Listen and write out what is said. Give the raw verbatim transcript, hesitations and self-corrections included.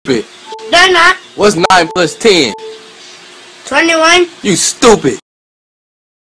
Stupid. They're not. What's nine plus ten? twenty-one. You stupid.